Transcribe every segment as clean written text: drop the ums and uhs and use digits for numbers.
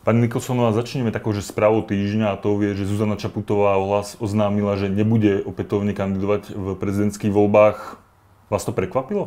Pani Nicholsonová, začneme takou, že správou týždňa, a to vie, že Zuzana Čaputová oznámila, že nebude opätovne kandidovať v prezidentských voľbách. Vás to prekvapilo?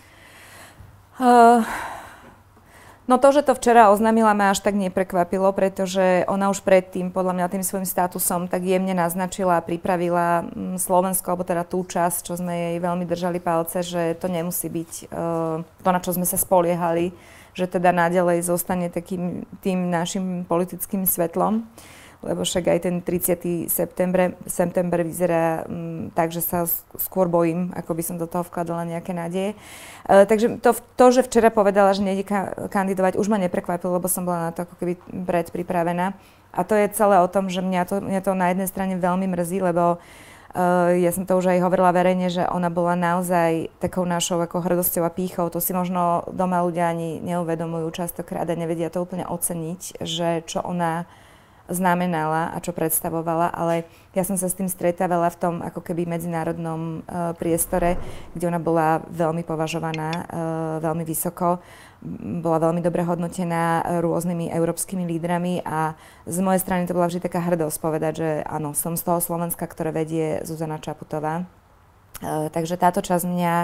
No to, že to včera oznámila, ma až tak neprekvapilo, pretože ona už predtým, podľa mňa tým svojím statusom, tak jemne naznačila a pripravila Slovensko, alebo teda tú časť, čo sme jej veľmi držali palce, že to nemusí byť to, na čo sme sa spoliehali, že teda naďalej zostane takým tým našim politickým svetlom, lebo však aj ten 30. september vyzerá tak, že sa skôr bojím, ako by som do toho vkladala nejaké nádeje. Takže to, že včera povedala, že nejde kandidovať, už ma neprekvapilo, lebo som bola na to ako keby predpripravená. A to je celé o tom, že mňa to na jednej strane veľmi mrzí, lebo ja som to už aj hovorila verejne, že ona bola naozaj takou našou ako hrdosťou a pýchou. To si možno doma ľudia ani neuvedomujú častokrát a nevedia to úplne oceniť, že čo ona znamenala a čo predstavovala, ale ja som sa s tým stretávala v tom ako keby medzinárodnom priestore, kde ona bola veľmi považovaná, veľmi vysoko, bola veľmi dobre hodnotená rôznymi európskymi lídrami a z mojej strany to bola vždy taká hrdosť povedať, že áno, som z toho Slovenska, ktoré vedie Zuzana Čaputová. Takže táto časť mňa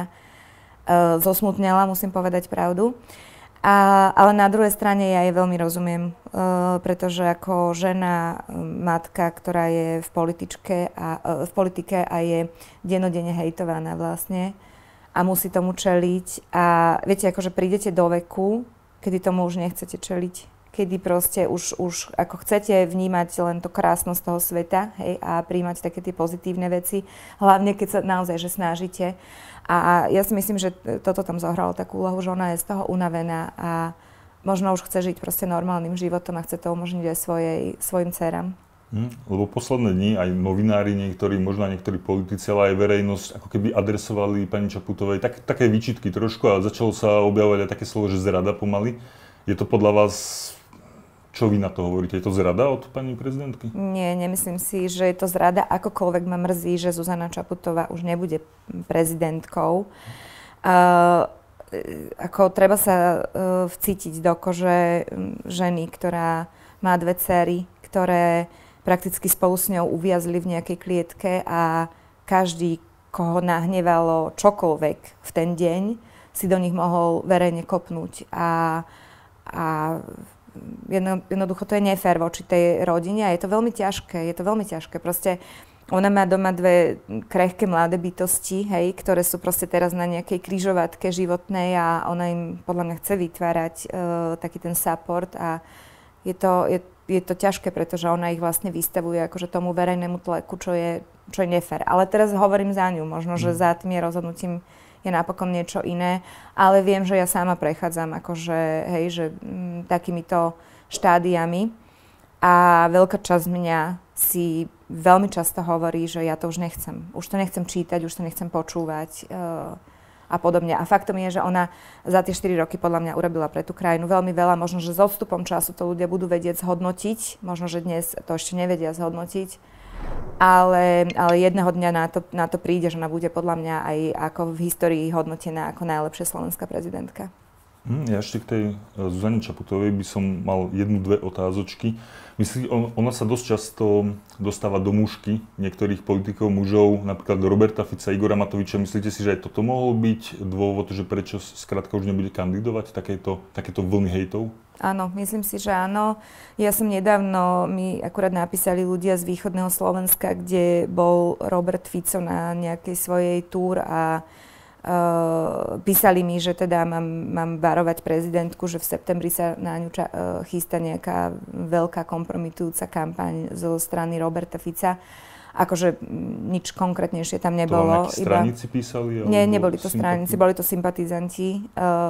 zosmutnela, musím povedať pravdu. Ale na druhej strane ja jej veľmi rozumiem, pretože ako žena, matka, ktorá je v politike a je dennodenne hejtovaná vlastne a musí tomu čeliť. A viete, akože prídete do veku, kedy tomu už nechcete čeliť, kedy proste už ako chcete vnímať len to krásnosť toho sveta, hej, a príjmať také tie pozitívne veci, hlavne keď sa naozaj že snažíte. A ja si myslím, že toto tam zohralo takú úlohu, že ona je z toho unavená a možno už chce žiť proste normálnym životom a chce to umožniť aj svojim dcerám. Lebo posledné dni aj novinári niektorí, možno aj niektorí politici, ale aj verejnosť ako keby adresovali pani Čaputovej také výčitky trošku a začalo sa objavovať aj také slovo, že zrada pomaly. Je to podľa vás, čo vy na to hovoríte? Je to zrada od pani prezidentky? Nie, nemyslím si, že je to zrada. Akokoľvek ma mrzí, že Zuzana Čaputová už nebude prezidentkou. Ako treba sa vcítiť do kože ženy, ktorá má dve dcery, ktoré prakticky spolu s ňou uviazli v nejakej klietke a každý, koho nahnevalo čokoľvek v ten deň, si do nich mohol verejne kopnúť. A jednoducho to je nefér voči tej rodine a je to veľmi ťažké. Proste ona má doma dve krehké mladé bytosti, hej, ktoré sú proste teraz na nejakej križovatke životnej a ona im podľa mňa chce vytvárať taký ten support a je to ťažké, pretože ona ich vlastne vystavuje akože tomu verejnému tlaku, čo je nefér. Ale teraz hovorím za ňu, možno, že za tým rozhodnutím je napokon niečo iné, ale viem, že ja sama prechádzam akože, hej, že takýmito štádiami a veľká časť mňa si veľmi často hovorí, že ja to už nechcem. Už to nechcem čítať, už to nechcem počúvať a podobne. A faktom je, že ona za tie 4 roky podľa mňa urobila pre tú krajinu veľmi veľa. Možno, že s odstupom času to ľudia budú vedieť zhodnotiť. Možno, že dnes to ešte nevedia zhodnotiť. Ale jedného dňa na to príde, že ona bude podľa mňa aj ako v histórii hodnotená ako najlepšia slovenská prezidentka. Ja ešte k tej Zuzane Čaputovej by som mal dve otázočky. Myslíte, ona sa dosť často dostáva do mužky niektorých politikov, mužov, napríklad do Roberta Fica, Igora Matoviča. Myslíte si, že aj toto mohol byť dôvod, že prečo skrátka už nebude kandidovať takéto vlny hejtov? Áno, myslím si, že áno. Ja som nedávno, mi akurát napísali ľudia z východného Slovenska, kde bol Robert Fico na nejakej svojej túr a písali mi, že teda mám varovať prezidentku, že v septembri sa na ňu chystá nejaká veľká kompromitujúca kampaň zo strany Roberta Fica. Akože nič konkrétnejšie tam nebolo. To vám nejakí straníci písali? Nie, neboli to straníci, boli to sympatizanti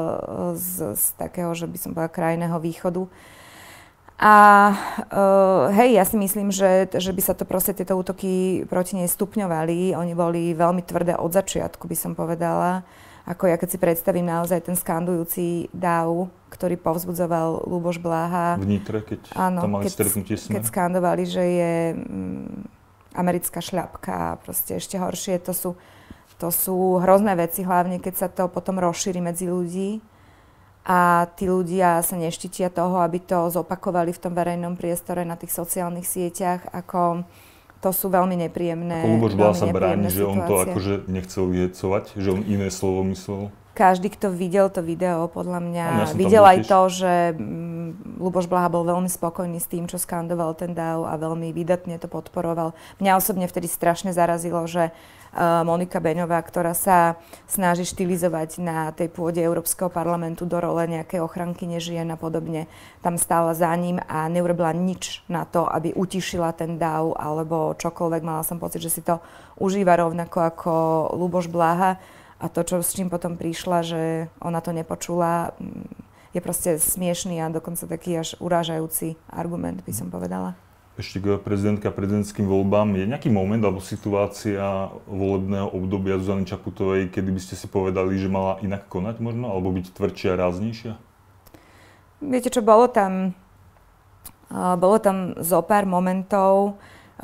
z takého, že by som bola krajného východu. A hej, ja si myslím, že by sa to proste tieto útoky proti nej stupňovali. Oni boli veľmi tvrdé od začiatku, by som povedala. Ako ja keď si predstavím naozaj ten skandujúci dáv, ktorý povzbudzoval Ľuboš Bláha. V Nitre, keď tam mali stretnutie Smer. Keď skandovali, že je americká šľapka a proste ešte horšie. To sú hrozné veci, hlavne keď sa to potom rozšíri medzi ľudí. a tí ľudia sa neštítia toho, aby to zopakovali v tom verejnom priestore na tých sociálnych sieťach, ako to sú veľmi nepríjemné. Ako Ľuboš Blaha sa bráni, že situácie. on to akože nechcel vyhecovať, že on iné slovo myslel? Každý, kto videl to video, podľa mňa videl aj to, že Ľuboš Blaha bol veľmi spokojný s tým, čo skandoval ten dáv a veľmi výdatne to podporoval. Mňa osobne vtedy strašne zarazilo, že Monika Beňová, ktorá sa snaží štilizovať na tej pôde Európskeho parlamentu do role nejakej ochrankyne žien a podobne, tam stála za ním a neurobila nič na to, aby utišila ten dáv alebo čokoľvek. Mala som pocit, že si to užíva rovnako ako Ľuboš Blaha. A to, s čím potom prišla, že ona to nepočula, je proste smiešný a dokonca taký až urážajúci argument, by som povedala. Ešte k prezidentským voľbám. Je nejaký moment alebo situácia volebného obdobia Zuzany Čaputovej, kedy by ste si povedali, že mala inak konať možno, alebo byť tvrdšia a ráznejšia? Viete čo, bolo tam zo pár momentov,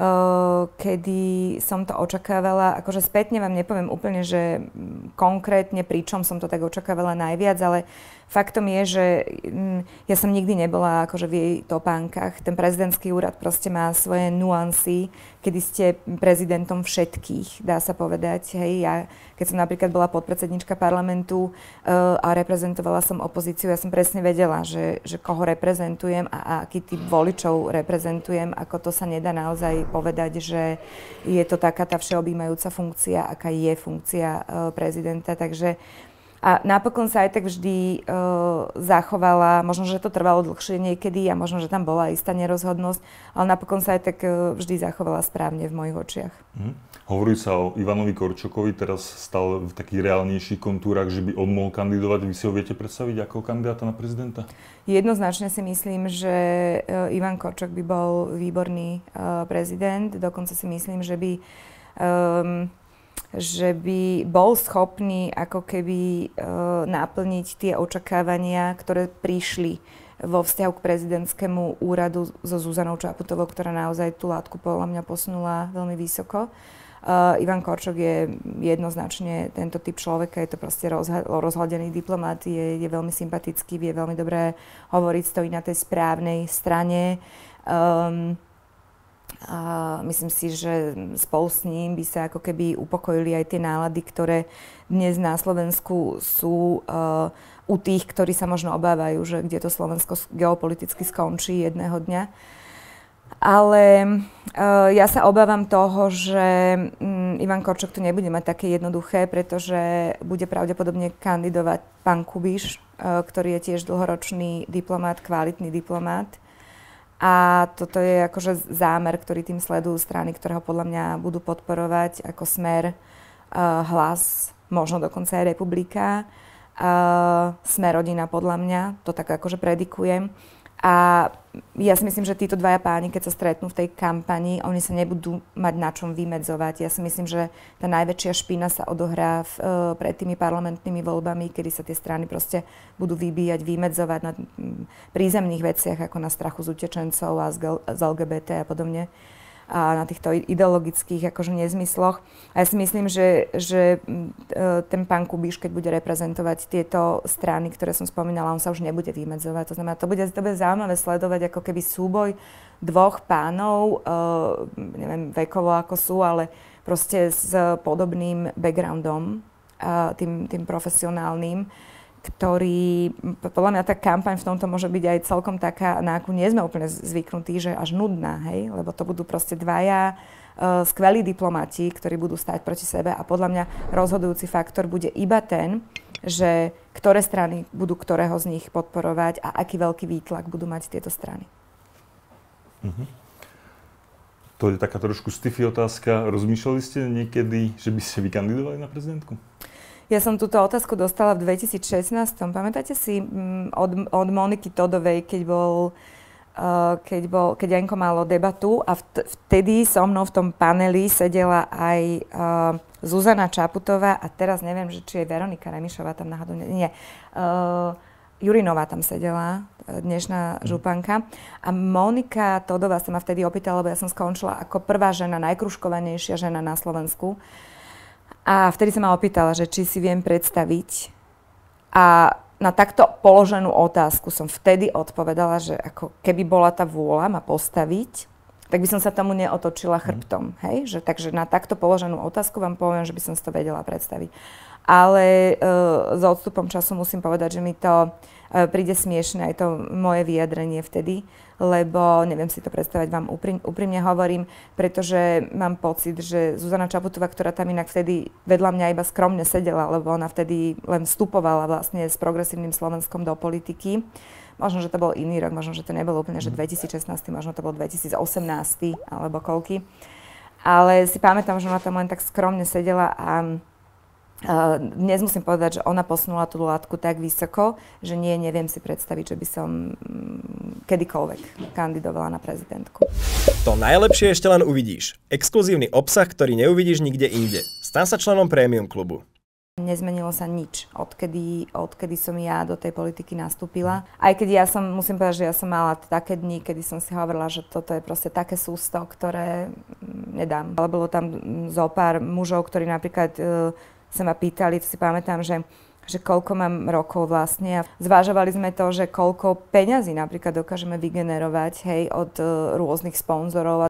kedy som to očakávala, akože spätne vám nepoviem úplne, že konkrétne pričom som to tak očakávala najviac, ale faktom je, že ja som nikdy nebola akože v jej topánkach. Ten prezidentský úrad proste má svoje nuancy, kedy ste prezidentom všetkých, dá sa povedať. Hej, ja keď som napríklad bola podpredsednička parlamentu a reprezentovala som opozíciu, ja som presne vedela, že koho reprezentujem a aký typ voličov reprezentujem, ako to sa nedá naozaj povedať, že je to taká tá všeobjímajúca funkcia, aká je funkcia prezidenta. Takže a napokon sa aj tak vždy zachovala, možno, že to trvalo dlhšie niekedy a možno, že tam bola istá nerozhodnosť, ale napokon sa aj tak vždy zachovala správne v mojich očiach. Hovorí sa o Ivanovi Korčokovi, teraz stal v takých reálnejších kontúrach, že by on mohol kandidovať. Vy si ho viete predstaviť ako kandidáta na prezidenta? Jednoznačne si myslím, že Ivan Korčok by bol výborný prezident. Dokonca si myslím, že by bol schopný ako keby naplniť tie očakávania, ktoré prišli vo vzťahu k prezidentskému úradu so Zuzanou Čaputovou, ktorá naozaj tú látku podľa mňa posunula veľmi vysoko. Ivan Korčok je jednoznačne tento typ človeka, je to proste rozhľadený diplomat, je veľmi sympatický, vie veľmi dobre hovoriť, stojí na tej správnej strane. A myslím si, že spolu s ním by sa ako keby upokojili aj tie nálady, ktoré dnes na Slovensku sú u tých, ktorí sa možno obávajú, že kde to Slovensko geopoliticky skončí jedného dňa. Ale ja sa obávam toho, že Ivan Korčok to nebude mať také jednoduché, pretože bude pravdepodobne kandidovať pán Kubiš, ktorý je tiež dlhoročný diplomát, kvalitný diplomát. A toto je akože zámer, ktorý tým sledujú strany, ktoré ho podľa mňa budú podporovať ako Smer, Hlas, možno dokonca aj Republika, Smer rodina podľa mňa, to tak akože predikujem. A ja si myslím, že títo dvaja páni, keď sa stretnú v tej kampani, oni sa nebudú mať na čom vymedzovať. Ja si myslím, že tá najväčšia špina sa odohrá pred tými parlamentnými voľbami, kedy sa tie strany proste budú vybíjať, vymedzovať na prízemných veciach, ako na strachu z utečencov a z LGBT a podobne. A na týchto ideologických akože nezmysloch. A ja si myslím, že ten pán Kubiš, keď bude reprezentovať tieto strany, ktoré som spomínala, on sa už nebude vymedzovať. To znamená, to bude zaujímavé sledovať ako keby súboj dvoch pánov, neviem vekovo ako sú, ale proste s podobným backgroundom, tým profesionálnym, ktorý, podľa mňa tá kampaň v tomto môže byť aj celkom taká, na akú nie sme úplne zvyknutí, že až nudná, hej? Lebo to budú proste dvaja skvelí diplomati, ktorí budú stáť proti sebe a podľa mňa rozhodujúci faktor bude iba ten, že ktoré strany budú ktorého z nich podporovať a aký veľký výtlak budú mať tieto strany. To je taká trošku stiffy otázka. Rozmýšľali ste niekedy, že by ste vykandidovali na prezidentku? Ja som túto otázku dostala v 2016. Pamätáte si od Moniky Todovej, keď Janko malo debatu a vtedy so mnou v tom paneli sedela aj Zuzana Čaputová a teraz neviem, že či je Veronika Remišová tam náhodou, nie. Jurinová tam sedela, dnešná županka. A Monika Todová sa ma vtedy opýtala, lebo ja som skončila ako prvá žena, najkruškovanejšia žena na Slovensku. A vtedy sa ma opýtala, že či si viem predstaviť. A na takto položenú otázku som vtedy odpovedala, že ako keby bola tá vôľa ma postaviť, tak by som sa tomu neotočila chrbtom. Hej? Že, takže na takto položenú otázku vám poviem, že by som si to vedela predstaviť. Ale s odstupom času musím povedať, že mi to príde smiešne aj to moje vyjadrenie vtedy, lebo neviem si to predstavať, vám úprimne hovorím, pretože mám pocit, že Zuzana Čaputová, ktorá tam inak vtedy vedľa mňa iba skromne sedela, lebo ona vtedy len vstupovala vlastne s Progresívnym Slovenskom do politiky. Možno, že to bol iný rok, možno, že to nebolo úplne, že 2016, možno to bol 2018 alebo koľky. Ale si pamätám, že ona tam len tak skromne sedela a dnes musím povedať, že ona posunula tú látku tak vysoko, že neviem si predstaviť, že by som kedykoľvek kandidovala na prezidentku. To najlepšie ešte len uvidíš. Exkluzívny obsah, ktorý neuvidíš nikde inde. Stan sa členom Premium klubu. Nezmenilo sa nič, odkedy som ja do tej politiky nastúpila. Aj keď musím povedať, že ja som mala také dni, kedy som si hovorila, že toto je proste také sústo, ktoré nedám. Ale bolo tam zo pár mužov, ktorí napríklad sa ma pýtali, to si pamätám, že koľko mám rokov vlastne. Zvážovali sme to, že koľko peňazí napríklad dokážeme vygenerovať, hej, od rôznych sponzorov.